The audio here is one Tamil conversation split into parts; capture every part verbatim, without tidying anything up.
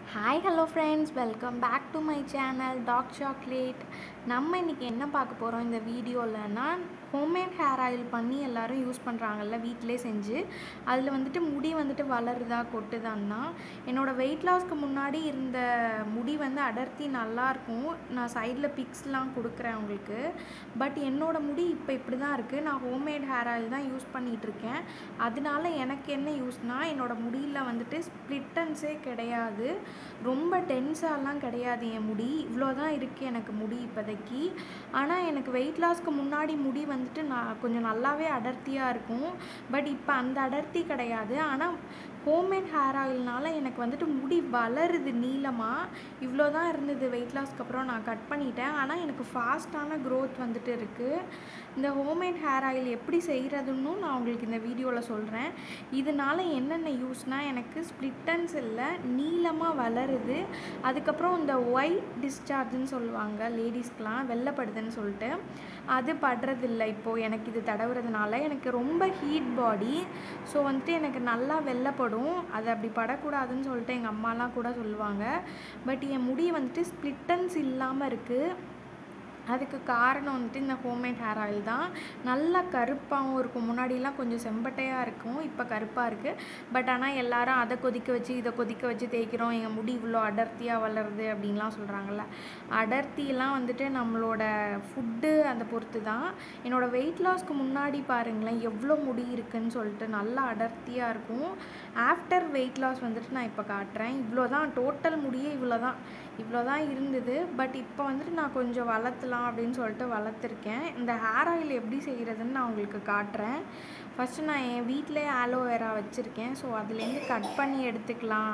Hi hello friends, welcome back to my channel dark chocolate. நம்ம இன்றைக்கி என்ன பார்க்க போகிறோம் இந்த வீடியோவில்னா, ஹோம்மேட் ஹேர் ஆயில் பண்ணி எல்லோரும் யூஸ் பண்ணுறாங்கல்ல வீட்டிலே செஞ்சு, அதில் வந்துட்டு முடி வந்துட்டு வளருதா கொட்டுதான்னா. என்னோடய வெயிட் லாஸ்க்கு முன்னாடி இருந்த முடி வந்து அடர்த்தி நல்லாயிருக்கும். நான் சைடில் பிக்ஸ்லாம் கொடுக்குறேன் உங்களுக்கு. பட் என்னோடய முடி இப்போ இப்படி தான் இருக்குது. நான் ஹோம்மேட் ஹேர் ஆயில் தான் யூஸ் பண்ணிகிட்ருக்கேன். அதனால எனக்கு என்ன யூஸ்னால், என்னோடய முடியில் வந்துட்டு ஸ்ப்ளிட்டன்ஸே கிடையாது. ரொம்ப டென்ஸாலாம் கிடையாது என் முடி. இவ்வளோ தான் இருக்குது எனக்கு முடி இப்போதைக்கு. ஆனால் எனக்கு வெயிட் லாஸ்க்கு முன்னாடி முடி வந்துட்டு நான் கொஞ்சம் நல்லாவே அடர்த்தியாக இருக்கும். பட் இப்போ அந்த அடர்த்தி கிடையாது. ஆனால் ஹோம்மேட் ஹேர் ஆயில்னால எனக்கு வந்துட்டு முடி வளருது நீளமாக. இவ்வளோ தான் இருந்தது வெயிட் லாஸ்க்கு அப்புறம் நான் கட் பண்ணிட்டேன். ஆனால் எனக்கு ஃபாஸ்ட்டான க்ரோத் வந்துட்டு இருக்குது. இந்த ஹோம்மேட் ஹேர் ஆயில் எப்படி செய்கிறதுன்னு நான் உங்களுக்கு இந்த வீடியோவில் சொல்கிறேன். இதனால் என்னென்ன யூஸ்னால், எனக்கு ஸ்ப்ளிட்டன்ஸ் இல்லை, நீளமாக வளருது. அதுக்கப்புறம் இந்த ஒயிட் டிஸ்சார்ஜுன்னு சொல்லுவாங்க லேடிஸ்க்கெலாம், வெள்ளைப்படுதுன்னு சொல்லிட்டு, அது படுறதில்லை இப்போது எனக்கு இது தடவுறதுனால. எனக்கு ரொம்ப ஹீட் பாடி. ஸோ வந்துட்டு எனக்கு நல்லா வெள்ளைப்படும். அது அப்படி படக்கூடாதுன்னு சொல்லிட்டு எங்கள் அம்மாலாம் கூட சொல்லுவாங்க. பட் என் முடி வந்துட்டு ஸ்ப்ளிட்டன்ஸ் இல்லாமல் இருக்குது. அதுக்கு காரணம் வந்துட்டு இந்த ஹோம்மேட் ஹேர் ஆயில் தான். நல்லா கருப்பாகவும் இருக்கும். முன்னாடிலாம் கொஞ்சம் செம்பட்டையாக இருக்கும், இப்போ கருப்பாக இருக்குது. பட் ஆனால் எல்லோரும் அதை கொதிக்க வச்சு இதை கொதிக்க வச்சு தேய்க்கிறோம், எங்கள் முடி இவ்வளோ அடர்த்தியாக வளருது அப்படின்லாம் சொல்கிறாங்கல்ல. அடர்த்தியெல்லாம் வந்துட்டு நம்மளோட ஃபுட்டு அந்த பொறுத்து தான். என்னோடய வெயிட் லாஸ்க்கு முன்னாடி பாருங்களேன் எவ்வளோ முடி இருக்குதுன்னு சொல்லிட்டு, நல்லா அடர்த்தியாக இருக்கும். ஆஃப்டர் வெயிட் லாஸ் வந்துட்டு நான் இப்போ காட்டுறேன். இவ்வளோ தான் டோட்டல் முடியே, இவ்வளோ தான் இவ்வளோ தான் இருந்தது. பட் இப்போ வந்துட்டு நான் கொஞ்சம் வளர்த்தலாம் அப்படின்னு சொல்லிட்டு வளர்த்துருக்கேன். இந்த ஹேர் ஆயில் எப்படி செய்கிறதுன்னு நான் உங்களுக்கு காட்டுறேன். ஃபஸ்ட்டு நான் என் வீட்டிலே ஆலோவேரா வச்சுருக்கேன். ஸோ அதுலேருந்து கட் பண்ணி எடுத்துக்கலாம்.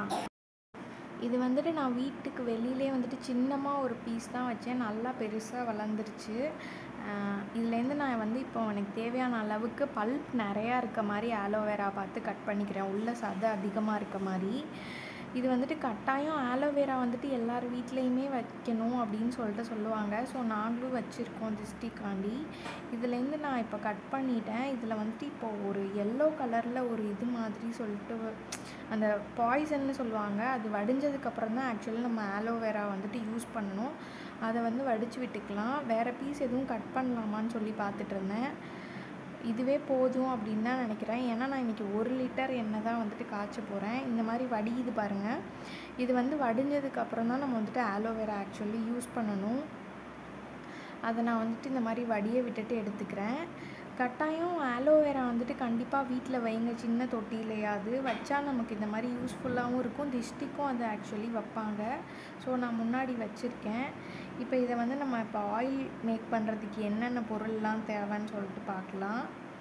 இது வந்துட்டு நான் வீட்டுக்கு வெளியிலே வந்துட்டு சின்னமாக ஒரு பீஸ் தான் வச்சேன். நல்லா பெருசாக வளர்ந்துருச்சு. இதுலேருந்து நான் வந்து இப்போ எனக்கு தேவையான அளவுக்கு பல்ப் நிறையா இருக்க மாதிரி ஆலோவேரா பார்த்து கட் பண்ணிக்கிறேன். உள்ள சதை அதிகமாக இருக்க மாதிரி. இது வந்துட்டு கட்டாயம் ஆலோவேரா வந்துட்டு எல்லார் வீட்லேயுமே வைக்கணும் அப்படின்னு சொல்லிட்டு சொல்லுவாங்க. ஸோ நாங்களும் வச்சுருக்கோம் திருஷ்டிக்காண்டி. இதுலேருந்து நான் இப்போ கட் பண்ணிட்டேன். இதில் வந்துட்டு இப்போது ஒரு எல்லோ கலரில் ஒரு இது மாதிரி சொல்லிட்டு அந்த பாய்சன்னு சொல்லுவாங்க. அது வடிஞ்சதுக்கப்புறம் தான் ஆக்சுவலி நம்ம ஆலோவேரா வந்துட்டு யூஸ் பண்ணணும். அதை வந்து வடித்து விட்டுக்கலாம். வேறு பீஸ் எதுவும் கட் பண்ணலாமான்னு சொல்லி பார்த்துட்டு இருந்தேன். இதுவே போதும் அப்படின்னு தான் நினைக்கிறேன். ஏன்னா நான் இன்றைக்கி ஒரு லிட்டர் எண்ணெய் தான் வந்துட்டு காய்ச்ச போகிறேன். இந்த மாதிரி வடியுது பாருங்கள். இது வந்து வடிஞ்சதுக்கப்புறம் தான் நம்ம வந்துட்டு ஆலோவேரா ஆக்சுவலி யூஸ் பண்ணணும். அதை நான் வந்துட்டு இந்த மாதிரி வடியை விட்டுட்டு எடுத்துக்கிறேன். கட்டாயம் ஆலோவேரா வந்துட்டு கண்டிப்பாக வீட்டில் வைங்க, சின்ன தொட்டிலையாவது வச்சா நமக்கு இந்த மாதிரி யூஸ்ஃபுல்லாகவும் இருக்கும். திஷ்டிக்கும் அது ஆக்சுவலி வைப்பாங்க. ஸோ நான் முன்னாடி வச்சுருக்கேன். இப்போ இதை வந்து நம்ம இப்போ ஆயில் மேக் பண்ணுறதுக்கு என்னென்ன பொருள்லாம் தேவைன்னு சொல்லிட்டு பார்க்கலாம்.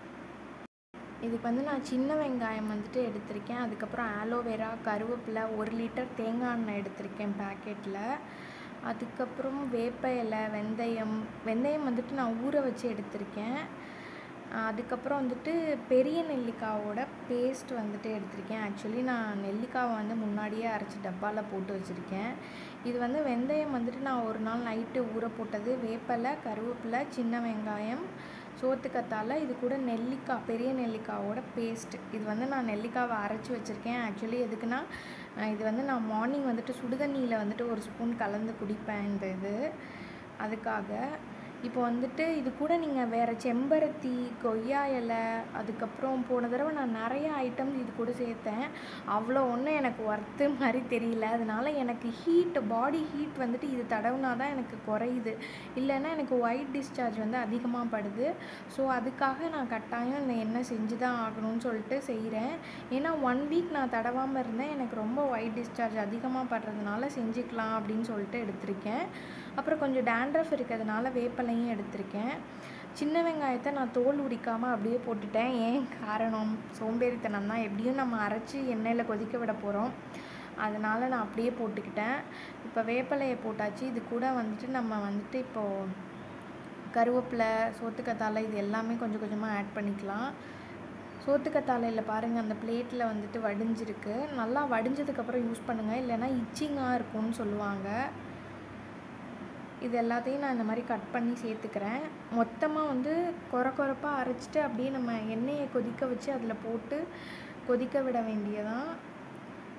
இதுக்கு வந்து நான் சின்ன வெங்காயம் வந்துட்டு எடுத்திருக்கேன். அதுக்கப்புறம் ஆலோவேரா, கருவேப்பிலை, ஒரு லிட்டர் தேங்காய் எண்ணெய் எடுத்திருக்கேன் பேக்கெட்டில். அதுக்கப்புறம் வேப்ப இலை, வெந்தயம் வெந்தயம் வந்துட்டு நான் ஊற வச்சு எடுத்திருக்கேன். அதுக்கப்புறம் வந்துட்டு பெரிய நெல்லிக்காவோட பேஸ்ட் வந்துட்டு எடுத்திருக்கேன். ஆக்சுவலி நான் நெல்லிக்காவை வந்து முன்னாடியே அரைச்சி டப்பாவில் போட்டு வச்சுருக்கேன். இது வந்து வெந்தயம் வந்துட்டு நான் ஒரு நாள் நைட்டு ஊற போட்டது. வேப்பலை, கருவேப்பிலை, சின்ன வெங்காயம், சோத்துக்கத்தாழை, இது கூட நெல்லிக்காய், பெரிய நெல்லிக்காவோட பேஸ்ட். இது வந்து நான் நெல்லிக்காவை அரைச்சி வச்சுருக்கேன். ஆக்சுவலி எதுக்குன்னா, இது வந்து நான் மார்னிங் வந்துட்டு சுடுதண்ணியில் வந்துட்டு ஒரு ஸ்பூன் கலந்து குடிப்பேன் இந்த இது, அதுக்காக. இப்போ வந்துட்டு இது கூட நீங்கள் வேறு செம்பருத்தி, கொய்யா இலை, அதுக்கப்புறம் போன தடவை நான் நிறைய ஐட்டம்ஸ் இது கூட சேர்த்தேன். அவ்வளோ ஒன்றும் எனக்கு ஒர்த்து மாதிரி தெரியல. அதனால எனக்கு ஹீட், பாடி ஹீட் வந்துட்டு இது தடவுனா தான் எனக்கு குறையுது. இல்லைன்னா எனக்கு ஒயிட் டிஸ்சார்ஜ் வந்து அதிகமாக படுது. ஸோ அதுக்காக நான் கட்டாயம் இந்த எண்ணெய் செஞ்சு தான் ஆகணும்னு சொல்லிட்டு செய்கிறேன். ஏன்னா ஒன் வீக் நான் தடவாமல் இருந்தேன். எனக்கு ரொம்ப ஒயிட் டிஸ்சார்ஜ் அதிகமாக படுறதுனால செஞ்சுக்கலாம் அப்படின்னு சொல்லிட்டு எடுத்திருக்கேன். அப்புறம் கொஞ்சம் டேண்ட்ரஃப் இருக்கிறதுனால வேப்பலையும் எடுத்திருக்கேன். சின்ன வெங்காயத்தை நான் தோல் உரிக்காமல் அப்படியே போட்டுட்டேன். ஏன் காரணம், சோம்பேறித்தனம் தான். எப்படியும் நம்ம அரைச்சி எண்ணெயில் கொதிக்க விட போகிறோம். அதனால் நான் அப்படியே போட்டுக்கிட்டேன். இப்போ வேப்பலையை போட்டாச்சு. இது கூட வந்துட்டு நம்ம வந்துட்டு இப்போது கருவேப்பிலை, சோத்துக்கத்தாழை இது எல்லாமே கொஞ்சம் கொஞ்சமாக ஆட் பண்ணிக்கலாம். சோத்துக்கத்தாழையில் பாருங்கள், அந்த பிளேட்டில் வந்துட்டு வடிஞ்சிருக்கு. நல்லா வடிஞ்சதுக்கப்புறம் யூஸ் பண்ணுங்கள், இல்லைன்னா இச்சிங்காக இருக்கும்னு சொல்லுவாங்க. இது எல்லாத்தையும் நான் இந்த மாதிரி கட் பண்ணி சேர்த்துக்கிறேன். மொத்தமாக வந்து கொர கொரப்பாக அரைச்சிட்டு அப்படியே நம்ம எண்ணெயை கொதிக்க வச்சு அதில் போட்டு கொதிக்க விட வேண்டியதான்.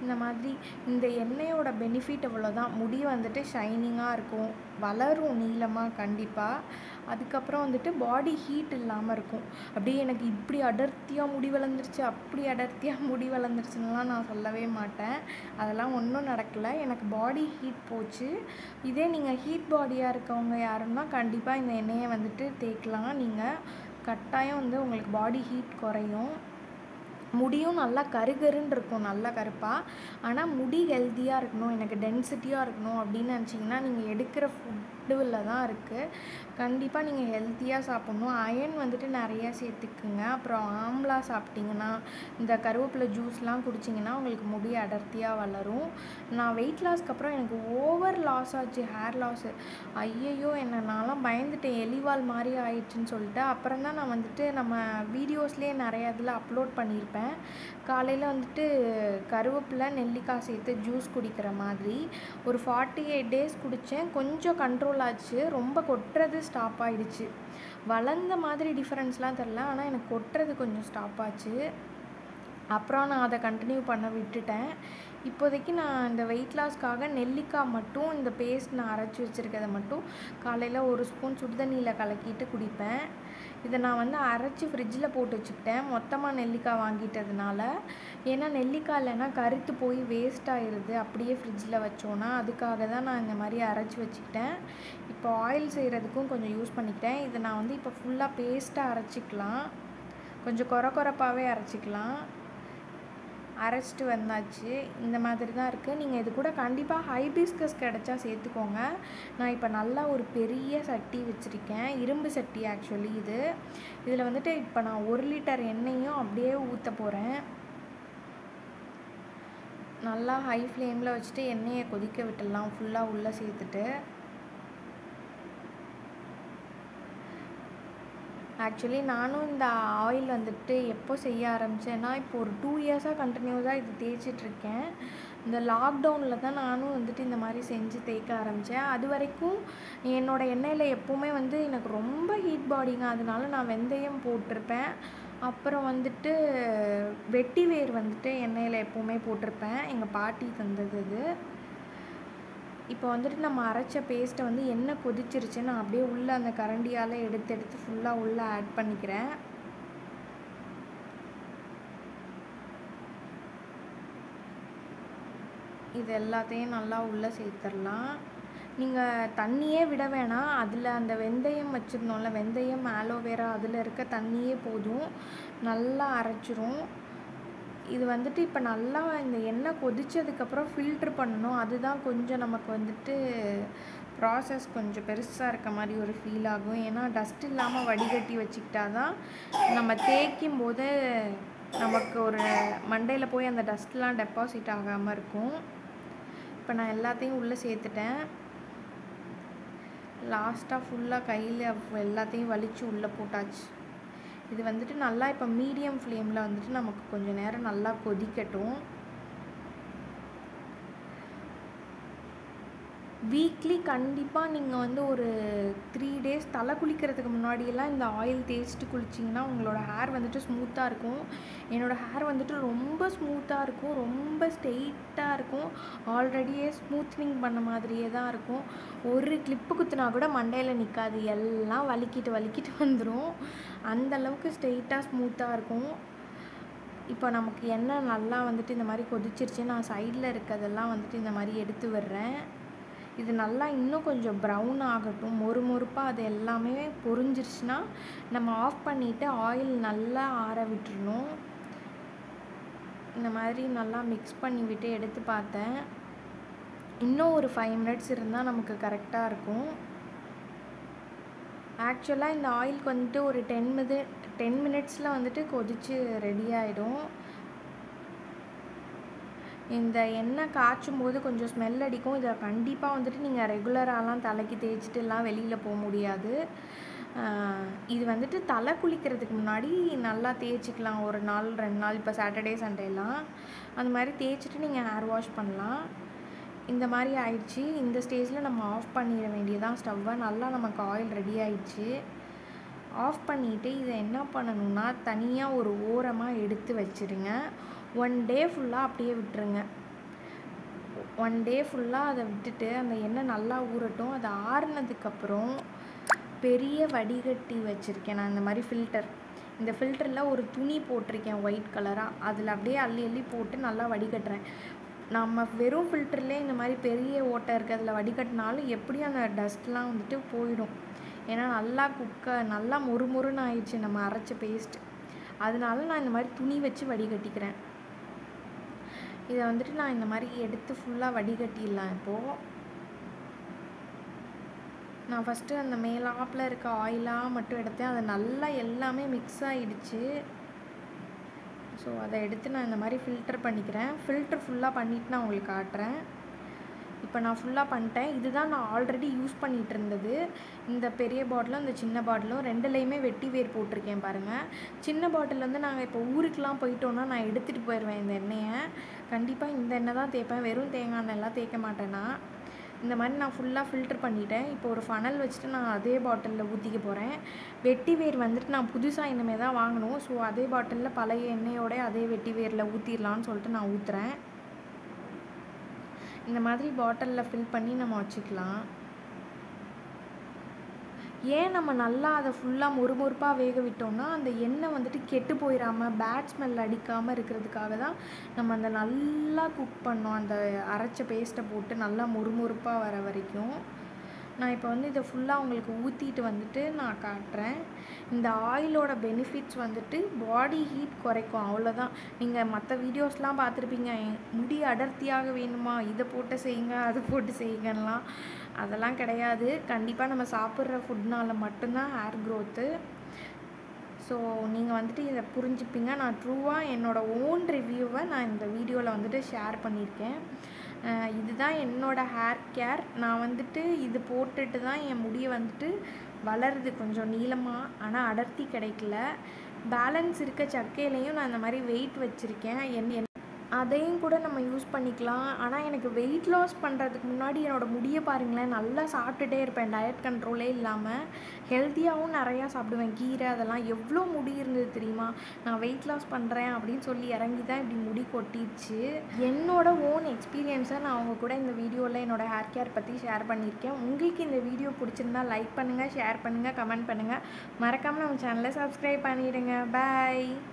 இந்த மாதிரி இந்த எண்ணெயோட பெனிஃபிட் இவ்வளோதான். முடி வந்துட்டு ஷைனிங்காக இருக்கும், வளரும் நீளமாக கண்டிப்பாக. அதுக்கப்புறம் வந்துட்டு பாடி ஹீட் இல்லாமல் இருக்கும். அப்படியே எனக்கு இப்படி அடர்த்தியாக முடி வளர்ந்துருச்சு, அப்படி அடர்த்தியாக முடி வளர்ந்துருச்சுன்னெலாம் நான் சொல்லவே மாட்டேன். அதெல்லாம் ஒன்றும் நடக்கலை. எனக்கு பாடி ஹீட் போச்சு. இதே நீங்கள் ஹீட் பாடியாக இருக்கவங்க யாருன்னா கண்டிப்பாக இந்த எண்ணெயை வந்துட்டு தேய்க்கலாம். நீங்கள் கட்டாயம் வந்து உங்களுக்கு பாடி ஹீட் குறையும். முடியும் நல்லா கருகருன்னு இருக்கும், நல்லா கருப்பாக. ஆனால் முடி ஹெல்த்தியாக இருக்கணும், எனக்கு டென்சிட்டியாக இருக்கணும் அப்படின்னு நினச்சிங்கன்னா நீங்கள் எடுக்கிற ஃபுட்டில் தான் இருக்குது. கண்டிப்பாக நீங்கள் ஹெல்த்தியாக சாப்பிட்ணும். அயன் வந்துட்டு நிறையா சேர்த்துக்குங்க. அப்புறம் ஆம்லா சாப்பிட்டிங்கன்னா, இந்த கருவேப்பிலை ஜூஸ்லாம் குடிச்சிங்கன்னா உங்களுக்கு முடி அடர்த்தியாக வளரும். நான் வெயிட் லாஸ்க்கு அப்புறம் எனக்கு ஓவர் லாஸ் ஆச்சு, ஹேர் லாஸு. ஐயையோ, என்ன நான்லாம் பயந்துட்டேன், எலிவால் மாதிரி ஆயிடுச்சுன்னு சொல்லிட்டு. அப்புறம் தான் நான் வந்துட்டு நம்ம வீடியோஸ்லேயே நிறையா இதில் அப்லோட் பண்ணியிருப்பேன். காலையில் வந்துட்டு கருவேப்பிலை நெல்லிக்காய் சேர்த்து ஜூஸ் குடிக்கிற மாதிரி ஒரு ஃபார்ட்டி எயிட் டேஸ் குடித்தேன். கொஞ்சம் கண்ட்ரோல் ஆச்சு, ரொம்ப கொட்டுறது ஸ்டாப் ஆகிடுச்சு. வளர்ந்த மாதிரி டிஃப்ரென்ஸ்லாம் தெரில, ஆனால் எனக்கு கொட்டுறது கொஞ்சம் ஸ்டாப் ஆச்சு. அப்புறம் நான் அதை கண்டினியூ பண்ண விட்டுட்டேன். இப்போதைக்கு நான் இந்த வெயிட் லாஸ்க்காக நெல்லிக்காய் மட்டும், இந்த பேஸ்ட் நான் அரைச்சி வச்சுருக்கதை மட்டும் காலையில் ஒரு ஸ்பூன் சுடுதண்ணியில் கலக்கிட்டு குடிப்பேன். இதை நான் வந்து அரைச்சி ஃப்ரிட்ஜில் போட்டு வச்சுக்கிட்டேன், மொத்தமாக நெல்லிக்காய் வாங்கிட்டதுனால. ஏன்னா நெல்லிக்காய் இல்லைன்னா கருத்து போய் வேஸ்ட் ஆகிடுது அப்படியே ஃப்ரிட்ஜில் வச்சோன்னா. அதுக்காக தான் நான் இந்த மாதிரி அரைச்சி வச்சுக்கிட்டேன். இப்போ ஆயில் செய்கிறதுக்கும் கொஞ்சம் யூஸ் பண்ணிக்கிட்டேன். இதை நான் வந்து இப்போ ஃபுல்லாக பேஸ்ட்டாக அரைச்சிக்கலாம், கொஞ்சம் கொர கொரப்பாகவே அரைச்சிக்கலாம். அரைச்சிட்டு வந்தாச்சு. இந்த மாதிரி தான் இருக்குது. நீங்கள் இது கூட கண்டிப்பாக ஹைபிஸ்கஸ் கிடச்சா சேர்த்துக்கோங்க. நான் இப்போ நல்லா ஒரு பெரிய சட்டி வச்சுருக்கேன், இரும்பு சட்டி ஆக்சுவலி இது. இதில் வந்துட்டு இப்போ நான் ஒரு லிட்டர் எண்ணெயும் அப்படியே ஊற்ற போகிறேன். நல்லா ஹை ஃப்ளேமில் வச்சுட்டு எண்ணெயை கொதிக்க விட்டுடலாம் ஃபுல்லாக உள்ளே சேர்த்துட்டு. ஆக்சுவலி நானும் இந்த ஆயில் வந்துட்டு எப்போ செய்ய ஆரம்பித்தேன்னா, இப்போ ஒரு டூ இயர்ஸாக கண்டினியூஸாக இது தேய்ச்சிட்ருக்கேன். இந்த லாக்டவுனில் தான் நானும் வந்துட்டு இந்த மாதிரி செஞ்சு தேய்க்க ஆரம்பித்தேன். அது வரைக்கும் என்னோடய எண்ணெயில் எப்போவுமே வந்து எனக்கு ரொம்ப ஹீட் பாடிங்க, அதனால நான் வெந்தயம் போட்டிருப்பேன். அப்புறம் வந்துட்டு வெட்டி வேர் வந்துட்டு எண்ணெயில் எப்போவுமே போட்டிருப்பேன், எங்கள் பாட்டி தந்தது இது. இப்போ வந்துட்டு நம்ம அரைச்ச பேஸ்ட்டை வந்து எண்ணெய் கொதிச்சிருச்சு, நான் அப்படியே உள்ளே அந்த கரண்டியால் எடுத்து எடுத்து ஃபுல்லாக உள்ளே ஆட் பண்ணிக்கிறேன். இது எல்லாத்தையும் நல்லா உள்ளே சேர்த்துடலாம். நீங்கள் தண்ணியே விட வேணாம், அதில் அந்த வெந்தயம் வச்சுருந்தோம்ல, வெந்தயம் ஆலோவேரா அதில் இருக்க தண்ணியே போதும், நல்லா அரைச்சிரும். இது வந்துட்டு இப்போ நல்லா இந்த எண்ணெய் கொதித்ததுக்கப்புறம் ஃபில்ட்ரு பண்ணணும். அதுதான் கொஞ்சம் நமக்கு வந்துட்டு ப்ராசஸ் கொஞ்சம் பெருசாக இருக்க மாதிரி ஒரு ஃபீல் ஆகும். ஏன்னா டஸ்ட் இல்லாமல் வடிகட்டி வச்சுக்கிட்டா தான் நம்ம தேய்க்கும் போது நமக்கு ஒரு மண்டையில் போய் அந்த டஸ்ட்லாம் டெபாசிட் ஆகாமல் இருக்கும். இப்போ நான் எல்லாத்தையும் உள்ளே சேர்த்துட்டேன். லாஸ்ட்டாக ஃபுல்லாக கையில் எல்லாத்தையும் வலித்து உள்ளே போட்டாச்சு. இது வந்துட்டு நல்லா இப்போ மீடியம் ஃப்ளேமில் வந்துட்டு நமக்கு கொஞ்சம் நேரம் நல்லா கொதிக்கட்டும். வீக்லி கண்டிப்பாக நீங்கள் வந்து ஒரு த்ரீ டேஸ் தலை குளிக்கிறதுக்கு முன்னாடியெல்லாம் இந்த ஆயில் தேய்ச்சிட்டு குளிச்சிங்கன்னா உங்களோட ஹேர் வந்துட்டு ஸ்மூத்தாக இருக்கும். என்னோடய ஹேர் வந்துட்டு ரொம்ப ஸ்மூத்தாக இருக்கும், ரொம்ப ஸ்ட்ரெயிட்டாக இருக்கும், ஆல்ரெடியே ஸ்மூத்னிங் பண்ண மாதிரியே தான் இருக்கும். ஒரு கிளிப்பு குத்துனா கூட மண்டையில் நிற்காது, எல்லாம் வலிக்கிட்டு வலிக்கிட்டு வந்துடும். அந்தளவுக்கு ஸ்ட்ரெயிட்டாக ஸ்மூத்தாக இருக்கும். இப்போ நமக்கு எண்ணெய் நல்லா வந்துட்டு இந்த மாதிரி கொதிச்சிருச்சு. நான் சைடில் இருக்கிறதெல்லாம் வந்துட்டு இந்த மாதிரி எடுத்து விடுறேன். இது நல்லா இன்னும் கொஞ்சம் ப்ரௌன் ஆகட்டும், மொறு மொறுப்பாக அது எல்லாமே பொரிஞ்சிருச்சுன்னா நம்ம ஆஃப் பண்ணிவிட்டு ஆயில் நல்லா ஆற விட்டுறணும். இந்த மாதிரி நல்லா மிக்ஸ் பண்ணி விட்டு எடுத்து பார்த்தேன். இன்னும் ஒரு ஃபைவ் மினிட்ஸ் இருந்தால் நமக்கு கரெக்டாக இருக்கும். ஆக்சுவலாக இந்த ஆயிலுக்கு வந்துட்டு ஒரு டென் மினிட் டென் மினிட்ஸில் வந்துட்டு கொதித்து ரெடி ஆகிடும். இந்த எண்ணெய் காய்ச்சும் போது கொஞ்சம் ஸ்மெல் அடிக்கும். இதை கண்டிப்பாக வந்துட்டு நீங்கள் ரெகுலராகலாம் தலைக்கு தேய்ச்சிட்டுலாம் வெளியில் போக முடியாது. இது வந்துட்டு தலை குளிக்கிறதுக்கு முன்னாடி நல்லா தேய்ச்சிக்கலாம், ஒரு நாள் ரெண்டு நாள். இப்போ சாட்டர்டே சண்டேலாம் அந்த மாதிரி தேய்ச்சிட்டு நீங்கள் ஹேர் வாஷ் பண்ணலாம். இந்த மாதிரி ஆயிடுச்சு. இந்த ஸ்டேஜில் நம்ம ஆஃப் பண்ணிட வேண்டியதான் ஸ்டவ்வை. நல்லா நமக்கு ஆயில் ரெடி ஆயிடுச்சு. ஆஃப் பண்ணிவிட்டு இதை என்ன பண்ணணுன்னா தனியாக ஒரு ஓரமாக எடுத்து வச்சுருங்க. ஒன் டே ஃபுல்லாக அப்படியே விட்டுருங்க. ஒன் டே ஃபுல்லாக அதை விட்டுட்டு அந்த எண்ணெய் நல்லா ஊறட்டும். அது ஆறுனதுக்கப்புறம் பெரிய வடிகட்டி வச்சுருக்கேன் நான், இந்த மாதிரி ஃபில்டர். இந்த ஃபில்டரில் ஒரு துணி போட்டிருக்கேன் ஒயிட் கலராக. அதில் அப்படியே அள்ளி அள்ளி போட்டு நல்லா வடிகட்டுறேன். நம்ம வெறும் ஃபில்டர்லேயே இந்த மாதிரி பெரிய ஓட்டை இருக்கிறதுல வடிகட்டினாலும் எப்படியும் அந்த டஸ்ட்லாம் வந்துட்டு போயிடும். ஏன்னா நல்லா குக்க நல்லா மொறுமொறுன்னு ஆயிடுச்சு நம்ம அரைச்ச பேஸ்ட். அதனால நான் இந்த மாதிரி துணி வச்சு வடிகட்டிக்கிறேன். இதை வந்துட்டு நான் இந்த மாதிரி எடுத்து ஃபுல்லாக வடிகட்டிடலாம். இப்போது நான் ஃபஸ்ட்டு அந்த மேலாப்பில் இருக்க ஆயிலாக மட்டும் எடுத்தேன். அது நல்லா எல்லாமே மிக்ஸ் ஆகிடுச்சு. ஸோ அதை எடுத்து நான் இந்த மாதிரி ஃபில்டர் பண்ணிக்கிறேன். ஃபில்டர் ஃபுல்லாக பண்ணிவிட்டு நான் உங்களுக்கு காட்டுறேன். இப்போ நான் ஃபுல்லாக பண்ணிட்டேன். இதுதான் நான் ஆல்ரெடி யூஸ் பண்ணிகிட்டு இருந்தது. இந்த பெரிய பாட்டிலும் இந்த சின்ன பாட்டிலும் ரெண்டுலேயுமே வெட்டி வேர் போட்டிருக்கேன் பாருங்கள். சின்ன பாட்டில் வந்து நாங்கள் இப்போ ஊருக்கெலாம் போயிட்டோன்னா நான் எடுத்துகிட்டு போயிடுவேன் இந்த எண்ணெயை. கண்டிப்பாக இந்த எண்ணெய் தான் தேய்ப்பேன், வெறும் தேங்காய் எண்ணெய்லாம் தேய்க்க மாட்டேன்னா. இந்த மாதிரி நான் ஃபுல்லாக ஃபில்டர் பண்ணிட்டேன். இப்போ ஒரு ஃபனல் வச்சுட்டு நான் அதே பாட்டிலில் ஊற்றிக்க போகிறேன். வெட்டி வேர் வந்துட்டு நான் புதுசாக இனிமேல் தான் வாங்கணும். ஸோ அதே பாட்டிலில் பழைய எண்ணெயோட அதே வெட்டி வேரில் ஊற்றிடலான்னு சொல்லிட்டு நான் ஊற்றுறேன். இந்த மாதிரி பாட்டிலில் ஃபில் பண்ணி நம்ம வச்சுக்கலாம். ஏன் நம்ம நல்லா அதை ஃபுல்லாக மொறுமொறுப்பாக வேக விட்டோம்னா அந்த எண்ணெய் வந்துட்டு கெட்டு போயிடாமல் பேட் ஸ்மெல் அடிக்காமல் இருக்கிறதுக்காக தான் நம்ம அந்த நல்லா குக் பண்ணோம். அந்த அரைச்ச பேஸ்ட்டை போட்டு நல்லா மொறுமொறுப்பாக வர வரைக்கும். நான் இப்போ வந்து இதை ஃபுல்லாக உங்களுக்கு ஊற்றிட்டு வந்துட்டு நான் காட்டுறேன். இந்த ஆயிலோட பெனிஃபிட்ஸ் வந்துட்டு பாடி ஹீட் குறைக்கும், அவ்வளோதான். நீங்கள் மற்ற வீடியோஸ்லாம் பார்த்துருப்பீங்க, முடி அடர்த்தியாக வேணுமா இதை போட்டு செய்யுங்க அதை போட்டு செய்யுங்கலாம். அதெல்லாம் கிடையாது. கண்டிப்பாக நம்ம சாப்பிட்ற ஃபுட்னால் மட்டும்தான் ஹேர் க்ரோத்து. ஸோ நீங்கள் வந்துட்டு இதை புரிஞ்சுப்பீங்க. நான் ட்ரூவாக என்னோடய ஓன் ரிவ்யூவை நான் இந்த வீடியோவில் வந்துட்டு ஷேர் பண்ணியிருக்கேன். இதுதான் என்னோடய ஹேர் கேர். நான் வந்துட்டு இது போட்டுட்டு தான் என் முடியை வந்துட்டு வளருது கொஞ்சம் நீளமாக, ஆனால் அடர்த்தி கிடைக்கல. பேலன்ஸ் இருக்க சக்கையிலையும் நான் இந்த மாதிரி வெயிட் வச்சுருக்கேன். என் அதையும் கூட நம்ம யூஸ் பண்ணிக்கலாம். ஆனால் எனக்கு வெயிட் லாஸ் பண்ணுறதுக்கு முன்னாடி என்னோடய முடியை பாருங்களேன், நல்லா சாப்பிட்டுட்டே இருப்பேன். டயட் கண்ட்ரோலே இல்லாமல் ஹெல்த்தியாகவும் நிறையா சாப்பிடுவேன். கீரை அதெல்லாம் எவ்வளோ முடி இருந்தது தெரியுமா? நான் வெயிட் லாஸ் பண்ணுறேன் அப்படின்னு சொல்லி இறங்கி தான் இப்படி முடி கொட்டிடுச்சு. என்னோடய ஓன் எக்ஸ்பீரியன்ஸை நான் அவங்க கூட இந்த வீடியோவில் என்னோடய ஹேர் கேர் பற்றி ஷேர் பண்ணியிருக்கேன். உங்களுக்கு இந்த வீடியோ பிடிச்சிருந்தா லைக் பண்ணுங்கள், ஷேர் பண்ணுங்கள், கமெண்ட் பண்ணுங்கள். மறக்காமல் நம்ம சேனலை சப்ஸ்கிரைப் பண்ணிவிடுங்க. பாய்.